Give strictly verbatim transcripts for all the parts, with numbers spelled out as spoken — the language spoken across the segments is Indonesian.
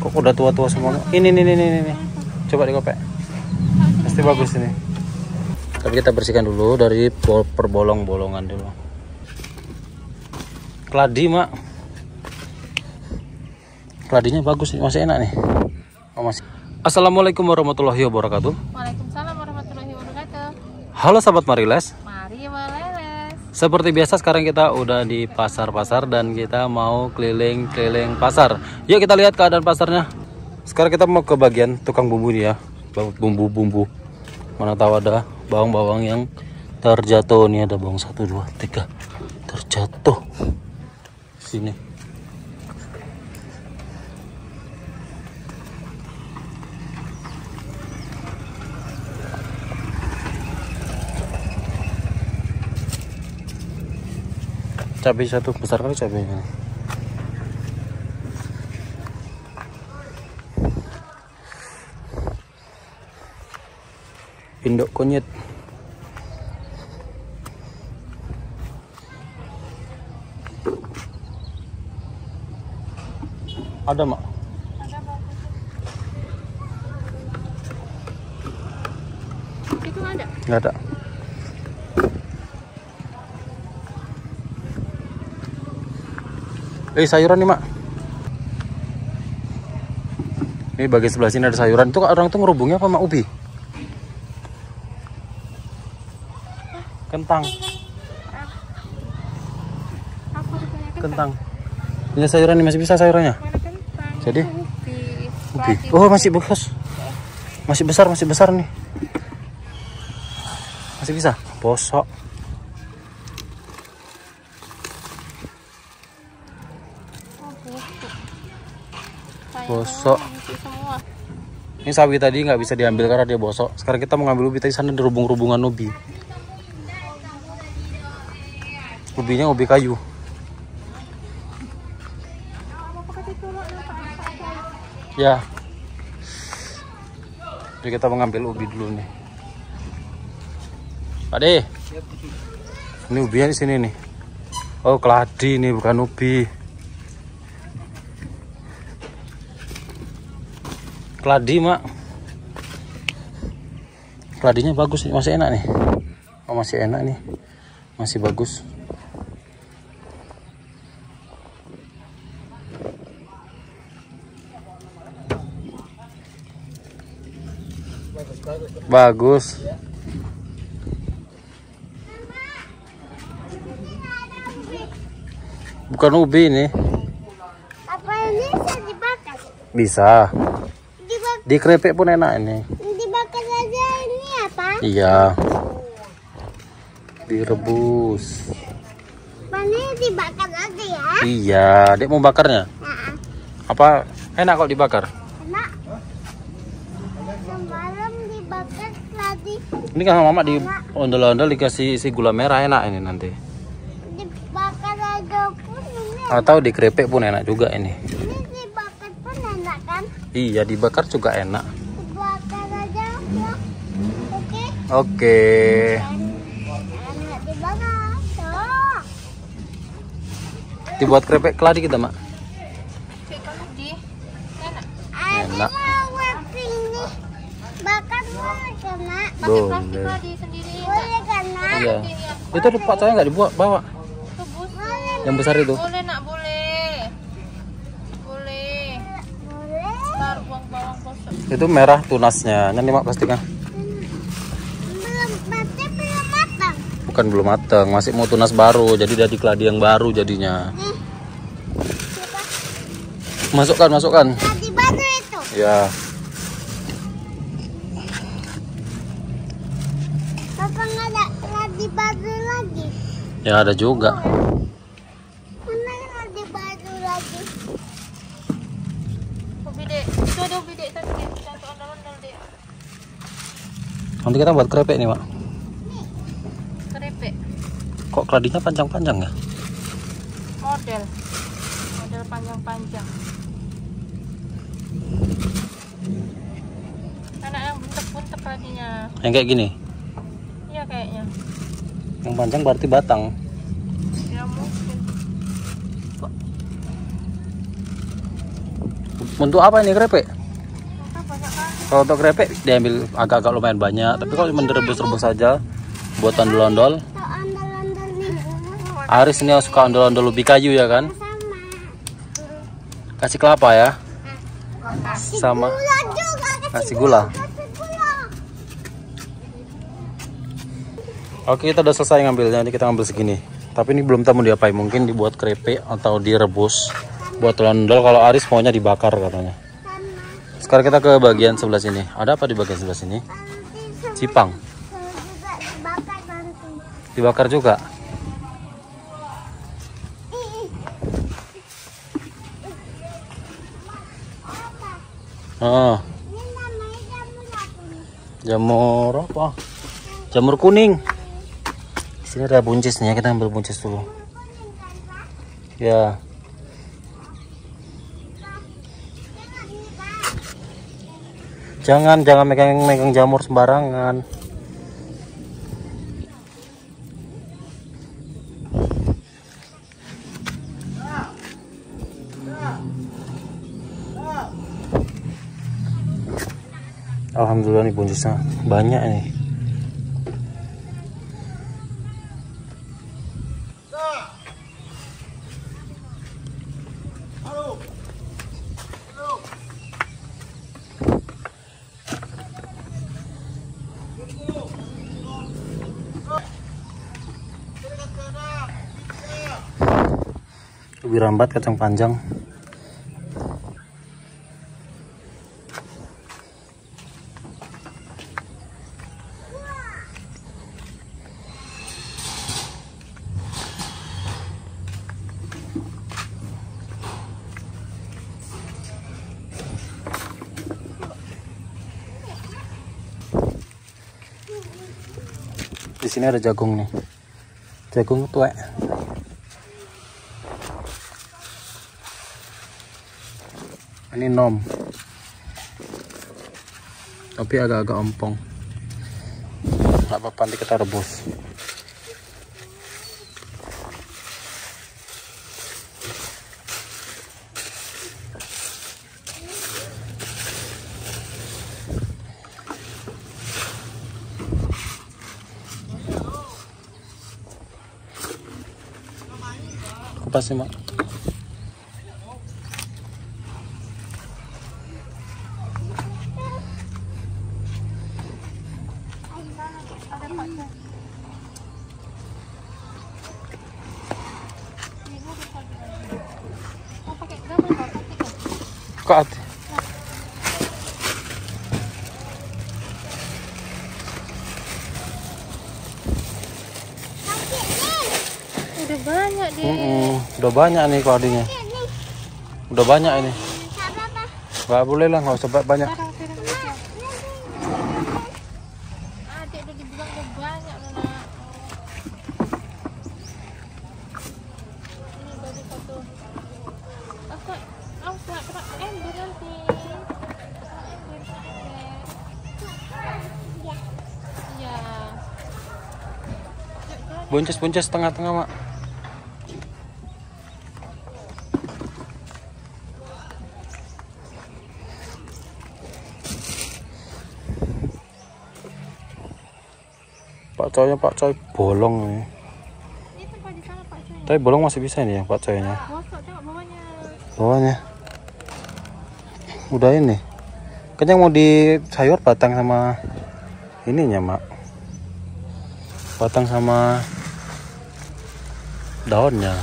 Kok udah tua-tua semua? Ini nih nih nih nih. Coba dikopek. Pasti bagus ini. Tapi kita bersihkan dulu dari perbolong-bolongan dulu. Keladi, Mak. Keladinya bagus nih, masih enak nih. Oh, masih. Assalamualaikum warahmatullahi wabarakatuh. Waalaikumsalam warahmatullahi wabarakatuh. Halo sahabat Mariles. Mari Mariles. Seperti biasa sekarang kita udah di pasar-pasar dan kita mau keliling-keliling pasar. Yuk kita lihat keadaan pasarnya. Sekarang kita mau ke bagian tukang bumbu nih ya. Bumbu-bumbu. Mana tahu ada bawang-bawang yang terjatuh. Nih ada bawang satu, dua, tiga terjatuh. Sini. Cabai satu besar kali cabainya. Induk kunyit. Ada, Mak? Ada bagus. Itu ada? Nggak ada. Eh sayuran nih, Mak. Ini bagian sebelah sini ada sayuran. Itu orang tuh ngerubungnya apa, Mak? Ubi? Kentang. Aku punya Kentang. Ini sayuran nih, masih bisa sayurannya? Mana kentang? Jadi? Ubi. Ubi. Oh, masih bagus. Masih besar, masih besar nih. Masih bisa. Bosok. Bosok. Ini sawi tadi nggak bisa diambil karena dia bosok. Sekarang kita mau ngambil ubi, tadi sana ada rubung-rubungan ubi. Ubinya ubi kayu. Ya. Jadi kita mau ngambil ubi dulu nih. Pak De. Ini ubinya di sini nih. Oh, keladi nih, bukan ubi. Keladi, Mak. Keladinya bagus nih, masih enak nih. Oh, masih enak nih. Masih bagus. Bagus. Bukan ubi ini. Apa ini bisa dibakar? Bisa. Dikrepek pun enak ini. Dibakar aja ini apa? Iya. Direbus. Ini dibakar aja ya? Iya, Dek mau bakarnya? Nah, Apa enak kalau dibakar? enak. Semalam dibakar tadi. Ini kan Mama di ondel-ondel dikasih isi gula merah, enak ini nanti. Dibakar aja pun ini. Atau dikrepek pun enak juga ini. Ini dibakar pun enak kan? Iya, dibakar juga enak. Dibakar aja ya. Oke. Oke. Enak dibakar. Tuh. Dibuat krepek keladi kita, Mak. Enak. Ini bakar boleh kan, Nak? Boleh. Boleh kan, Nak? Iya. Itu ada Pak saya nggak dibuat, bawa. Boleh. Yang besar itu. Boleh nak, boleh. Boleh. Boleh. Ntar buang bawang bosok. Itu merah tunasnya. Nanti Mak pastikan. Belum mati, belum matang. Bukan belum matang, masih mau tunas baru. Jadi dari keladi yang baru jadinya. Nih. Masukkan, masukkan. Tadi baru itu. Ya. Papa nggak ada lagi baru lagi. Ya ada juga. Mana lagi baru lagi? Ubi dek. Itu ada ubi dek tadi. Satu ondel-ondel dek. Nanti kita buat krepek nih, Mak. Keripik. Kok keladinya panjang-panjang ya? Model. Model panjang-panjang. Anak yang bentuk-bentuk tadinya. Yang kayak gini. Iya kayaknya. Yang panjang berarti batang. Ya mungkin. Untuk apa ini krepek? Apa banyak kan? Kalau untuk krepek diambil agak-agak lumayan banyak, tapi kalau cuma direbus-rebus saja buat ondel-ondel. Tuh ondel-ondel nih. Aris ini suka ondel-ondel ubi kayu ya kan? Sama. Kasih kelapa ya. Sama Gula juga. kasih gula. Kasih gula. Oke, kita udah selesai ngambilnya. Ini kita ngambil segini. Tapi ini belum tahu mau diapain. Mungkin dibuat keripik atau direbus. Buat ondel. Kalau Aris maunya dibakar katanya. Sekarang kita ke bagian sebelah sini. Ada apa di bagian sebelah sini? Cipang. Juga dibakar nanti. Dibakar juga. Oh, Ini namanya jamur apa nih? jamur apa? Jamur kuning. Di sini ada buncisnya. Kita ambil buncis dulu. Ya. Jangan, jangan megang-megang jamur sembarangan. Alhamdulillah nih buncisnya banyak nih. Ubi rambat, kacang panjang. Di sini ada jagung nih. Jagung tuek. Ini nom. Tapi agak-agak empong. Nggak apa-apa, nanti kita rebus. Apa sih, Mak? Kok hati? Udah banyak deh. Mm-mm. Udah banyak nih klaudinya. Udah banyak ini. Nggak boleh lah, nggak usah banyak. Sekarang sekarang aja. Adik udah dibilang udah banyak loh nak. Ini baru satu. Aku, aku nggak kena ember nanti. Ember ya. Ya. Buncis-buncis tengah-tengah, Mak. Pak coynya, Pak coy bolong nih. Ini tempat di sana Pak Cuy. Tapi bolong masih bisa ini ya Pak coynya. Bosok tengok bawahnya. Bawahnya. Udah ini. Kayaknya mau di sayur batang sama ininya, Mak. Batang sama daunnya.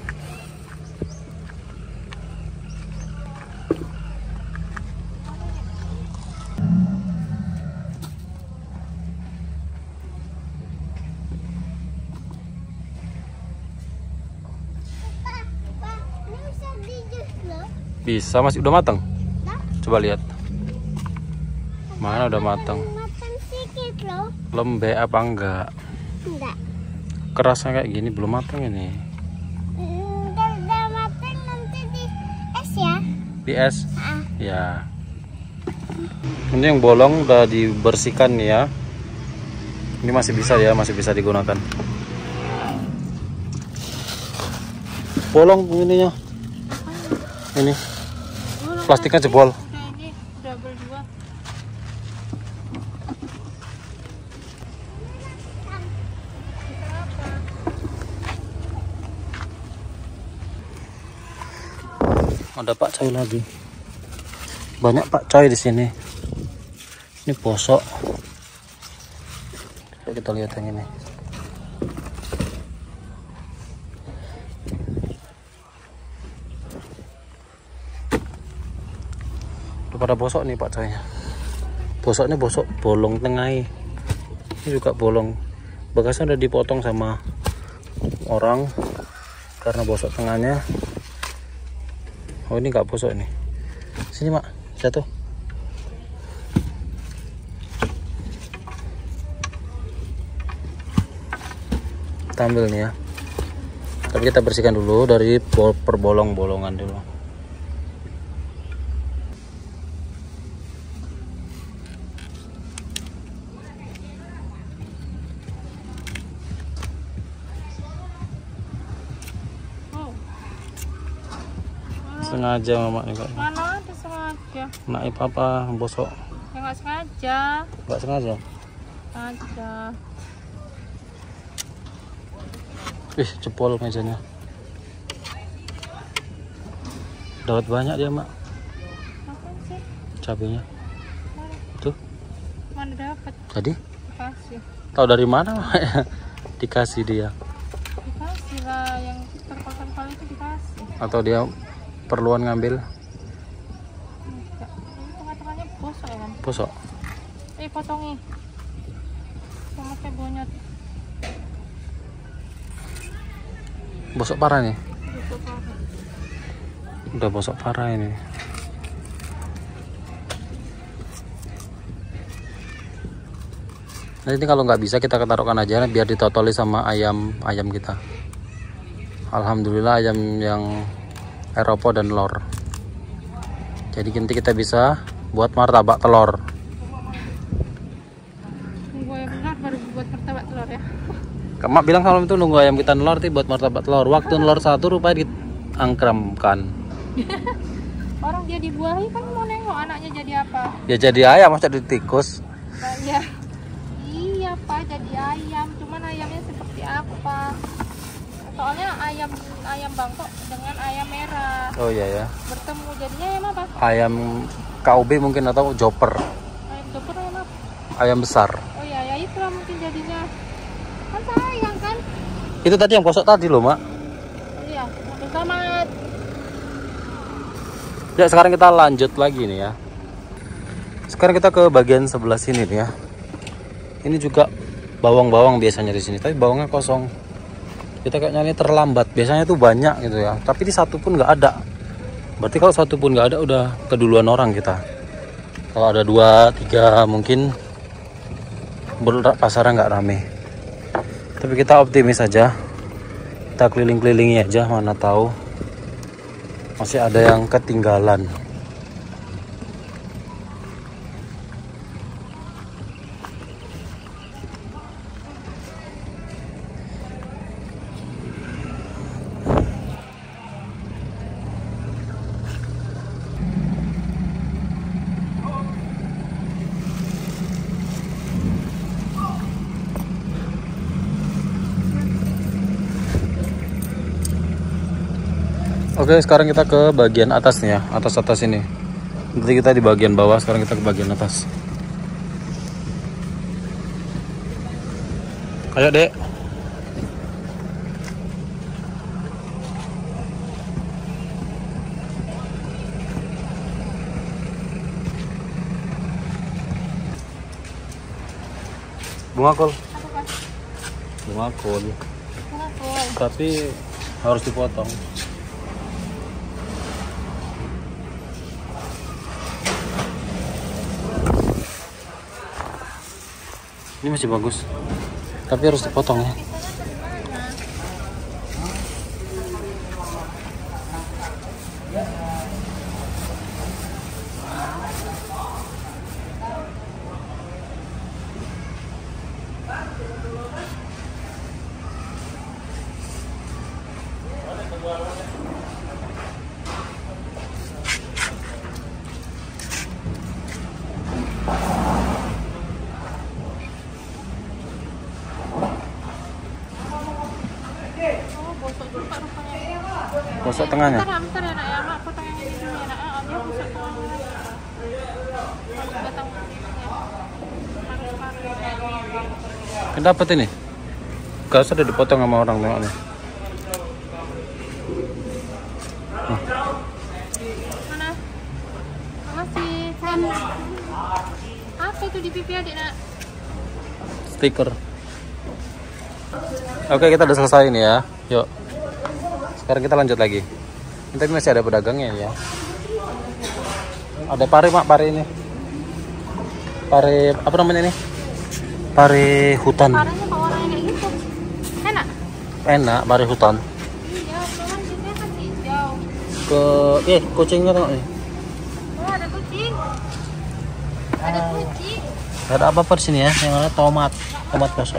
Bisa, masih udah matang. Coba lihat. Mana udah matang. Matang sedikit loh. Lembek apa enggak? Enggak. Kerasnya kayak gini belum matang ini. Udah, udah matang nanti di es ya. Di es? Ah. Ya. Ini yang bolong udah dibersihkan nih ya. Ini masih bisa ya, masih bisa digunakan. Bolong ininya. Ini. Bolong plastiknya jebol. Udah ini udah berdua. Ada Pak Coy lagi. Banyak Pak Coy di sini. Ini bosok. Coba kita lihat yang ini. Udah pada bosok nih Pak Coy. Bosoknya bosok bolong tengah. Ini juga bolong. Bekasnya udah dipotong sama orang karena bosok tengahnya. Oh ini nggak bosok nih. Sini Mak, jatuh. Kita ambil nih ya. Tapi kita bersihkan dulu dari perbolong-bolongan dulu. Sengaja Mama nih Kak. Mana ada sengaja? Naik apa bosok? Ya nggak sengaja. Nggak sengaja. Sengaja. Ih, jebol mejanya. Dapat banyak dia Mak. Apa sih? Cabenya. Mana? Tuh. Mana dapat? Jadi? Dikasih. Tahu dari mana Mak? Dikasih dia. Dikasih lah yang terpal-terpal itu dikasih. Atau dia perluan ngambil? Enggak. Ini tengah-tengahnya bosok ya kan? Bosok. Eh potongi. Sama kayak bonyot. Bosok parah nih. Bosok parah. Udah bosok parah ini. Nanti kalau nggak bisa kita taruhkan aja biar ditotoli sama ayam ayam kita. Alhamdulillah ayam yang Eropa dan lor. Jadi nanti kita bisa buat martabak telur. Tunggu ayam benar baru buat martabak telur ya. Kamu bilang kalau itu nunggu ayam kita nelor tuh buat martabak telur. Waktu nelor satu rupanya diangkremkan. Orang dia dibuahi kan mau nengok anaknya jadi apa? Ya jadi ayam masa jadi tikus. Nah, ya. Iya Pak jadi ayam. Cuman ayamnya seperti apa? Soalnya ayam ayam Bangkok dengan ayam merah Oh iya ya. bertemu jadinya ayam apa? Ayam K U B mungkin atau joper. Ayam joper ayam apa? Ayam besar. Oh iya ya itulah mungkin jadinya. Kan sayang kan? Itu tadi yang bosok tadi loh Mak. Oh iya, selamat. Ya sekarang kita lanjut lagi nih ya. Sekarang kita ke bagian sebelah sini nih ya. Ini juga bawang-bawang biasanya di sini, tapi bawangnya kosong. Kita kayaknya ini terlambat. Biasanya tuh banyak gitu ya. Tapi di satu pun nggak ada. Berarti kalau satu pun nggak ada udah keduluan orang kita. Kalau ada dua, tiga mungkin pasarnya nggak rame. Tapi kita optimis aja. Kita keliling-kelilingi aja, mana tahu masih ada yang ketinggalan. Oke, sekarang kita ke bagian atas nih ya, atas-atas ini. Nanti kita di bagian bawah, sekarang kita ke bagian atas. Ayo, Dek. Bunga kol. Apa Pak? Bunga kol. Bunga kol. Tapi harus dipotong. Ini masih bagus, tapi harus dipotong ya. Tusuk tengahnya. Bentar, bentar ya nak ya, mak potong yang ini dulu ya nak. Ah, dia busuk tuh. Batang manis-manis. Kan dapat ini. Gak usah udah dipotong sama orang tengoknya. Mana? Makasih. Sama. Apa itu di pipi adik nak? Stiker. Oke, kita udah selesai ini ya. Yuk. Sekarang kita lanjut lagi. Ini tapi masih ada pedagangnya ya. Ada pare mak, pare ini. Pare apa namanya ini? Pare hutan. Parahnya kok warnanya kayak gitu. Enak. Enak, pare hutan. Iya, cuman biasanya kan hijau. Ke eh kucingnya tengok nih. Oh, ada kucing. Ada kucing. Ada apa-apa di sini ya? Yang ada tomat, tomat basah.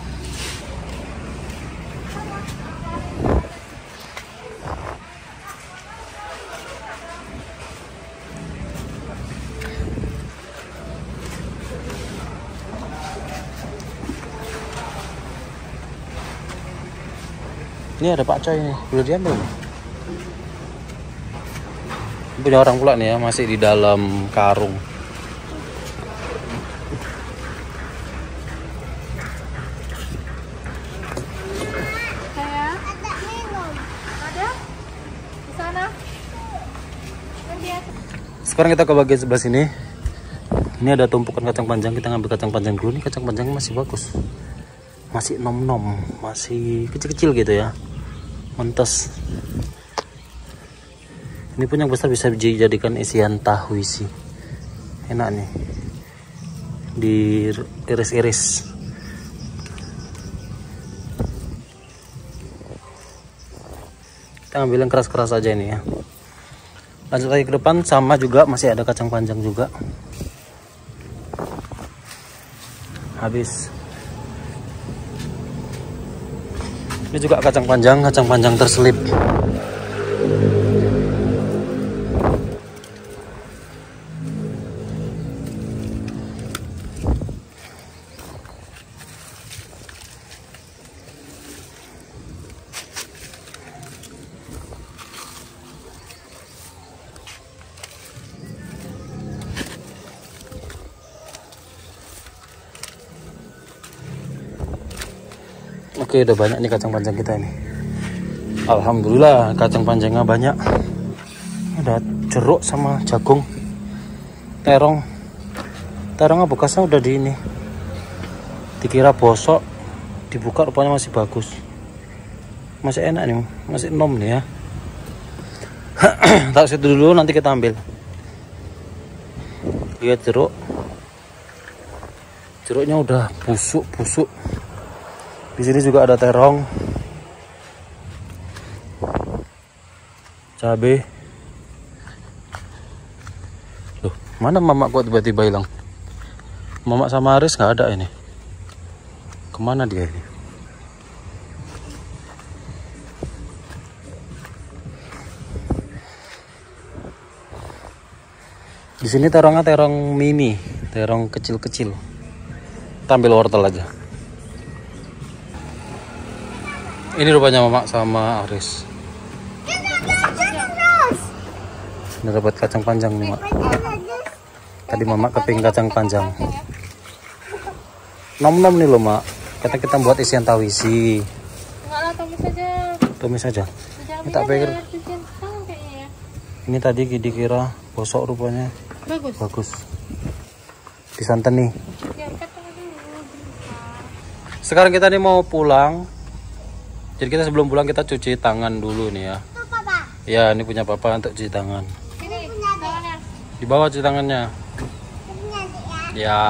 Ini ada Pak Coy nih, belum diambil. Ini punya orang pula nih ya, masih di dalam karung. Saya Ada minum. ada di sana. Yang dia Sekarang kita ke bagian sebelah sini. Ini ada tumpukan kacang panjang, kita ngambil kacang panjang dulu. Nih kacang panjangnya masih bagus, masih nom-nom, masih kecil-kecil gitu ya, mentes. Ini pun yang besar bisa dijadikan isian tahu isi. Enak nih, diiris-iris. Kita ambil yang keras-keras aja ini ya. Lanjut lagi ke depan, sama juga masih ada kacang panjang juga. Habis. Ini juga kacang panjang, kacang panjang terselip. Oke, udah banyak nih kacang panjang kita ini. Alhamdulillah kacang panjangnya banyak. Ada jeruk sama jagung, terong. Terongnya bekasnya udah di ini. Dikira bosok, dibuka rupanya masih bagus. Masih enak nih, masih nom nih ya. Taruh situ dulu, nanti kita ambil. Lihat jeruk. Jeruknya udah busuk-busuk. Di sini juga ada terong, cabai. Loh, mana mamak kok tiba-tiba hilang? Mamak sama Aris nggak ada ini. Kemana dia ini? Di sini terongnya terong mini, terong kecil-kecil. Tampil wortel aja. Ini rupanya mamak sama Aris. Ini dapat kacang panjang nih mak. Tadi mamak keping kacang panjang. Nom-nom nih loh mak. Kata kita buat isian tawisi. enggak lah, tumis aja. Tumis aja. Jangan Ini tak pikir. biar cucian tangan kayaknya ya. Ini tadi dikira bosok rupanya. Bagus. Bagus. Disantan nih. Ya, angkat tangan dulu. Sekarang kita nih mau pulang. Jadi kita sebelum pulang kita cuci tangan dulu nih ya. Itu papa. Ya, ini punya papa untuk cuci tangan. Ini tangannya. Di bawah cuci tangannya. Ini adik ya. Ya.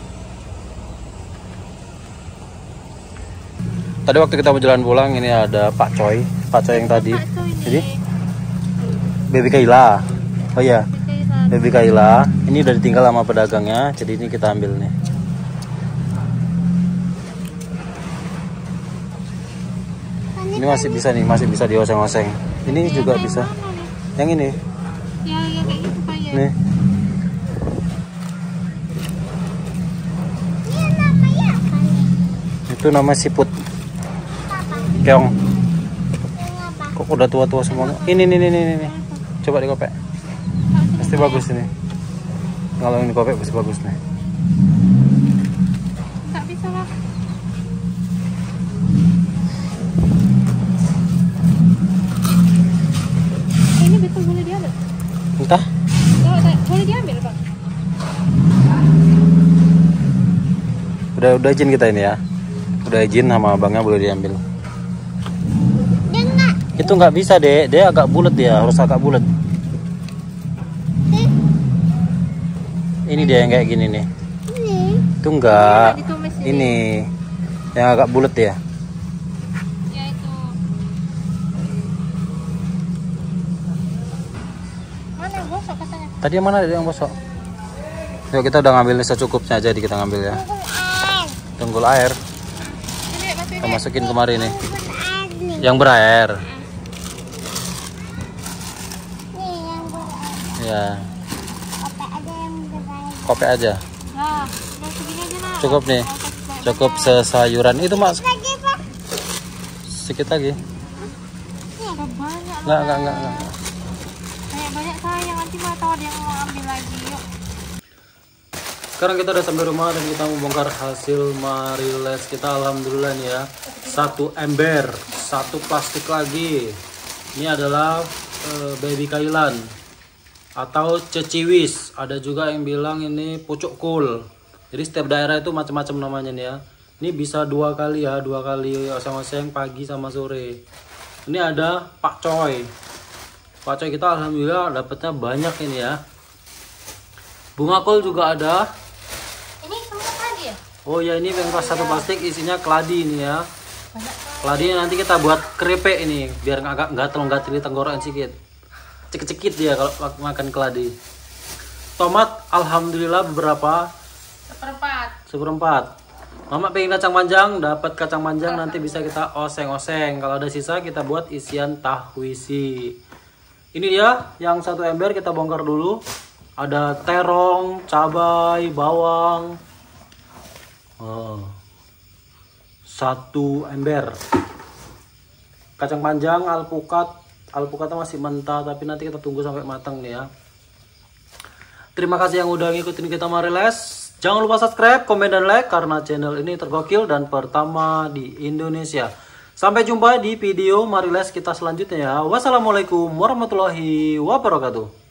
Tadi waktu kita mau jalan pulang ini ada Pak Coy, Pak Coy yang tadi. Pak Coy Jadi ini. Baby Kaila. Oh iya, Pikiran. Baby Kaila. Ini udah ditinggal sama pedagangnya, jadi ini kita ambil nih. Ini masih bisa nih, masih bisa dioseng-oseng. Ini Yang juga kayak bisa. mana nih? Yang ini, Ya, ya kayak gitu Pak ya. nih. Ini namanya apa nih? Itu nama siput Papa. keong. Yang apa? Kok udah tua-tua semua? Ini nih nih nih nih. Coba dikopek. Pasti bagus ini. Kalau ini kopek pasti bagus nih. Tak bisa lah. Ini betul boleh diambil? Entah. Oh, boleh diambil, Bang. Udah udah izin kita ini ya. Udah izin sama abangnya boleh diambil. Dia enggak. Itu nggak bisa deh, dia agak bulat dia, harus agak bulat. Ini dia yang kayak gini nih. Ini. Itu enggak. Ditumis ini. Ini yang agak bulat ya. Ya itu. Mana yang gosok katanya? Tadi yang mana ada yang bosok? Yuk kita udah ngambilnya secukupnya aja, kita ngambil ya. Tunggu air. Tunggul air, Ini masukin. kita masukin kemari nih. Tunggu air nih. Yang berair. Nih yang berair. Ya, Kopek aja yang berair. kopek aja. Nah, mau segini aja nah. Cukup nih. Mau kasih banyak. Cukup sesayuran itu mas. Lagi Pak. Sedikit lagi. Ini ada banyak. Enggak, loh, enggak, Bang. enggak, enggak. Banyak-banyak sayang, nanti mah tahu ada yang mau ambil lagi. Yuk. Sekarang kita udah sampai rumah dan kita membongkar hasil mariles kita. Alhamdulillah nih ya. Satu ember, satu plastik lagi. Ini adalah uh, baby kailan atau ceciwis. Ada juga yang bilang ini pucuk kul. Jadi setiap daerah itu macam-macam namanya nih ya. Ini bisa dua kali ya, dua kali oseng-oseng pagi sama sore. Ini ada Pak Coy. Pak Coy kita alhamdulillah dapatnya banyak ini ya. Bunga kol juga ada. Ini semua tadi ya? Oh ya, ini yang pas satu plastik isinya keladi ini ya. Banyak. Keladinya nanti kita buat keripik ini biar agak gatel-gatel di tenggorokan sedikit. Cekit-cekit dia kalau makan keladi. Tomat alhamdulillah beberapa, Seperempat. seperempat. Mama pengen kacang panjang, dapat kacang panjang nanti bisa kita oseng-oseng. Kalau ada sisa kita buat isian tahwisi. Ini dia yang satu ember kita bongkar dulu. Ada terong, cabai, bawang. Oh. Satu ember. Kacang panjang, alpukat. Alpukatnya masih mentah tapi nanti kita tunggu sampai matang nih ya. Terima kasih yang udah ngikutin kita mariles. Jangan lupa subscribe, komen, dan like karena channel ini tergokil dan pertama di Indonesia. Sampai jumpa di video mariles kita selanjutnya ya. Wassalamualaikum warahmatullahi wabarakatuh.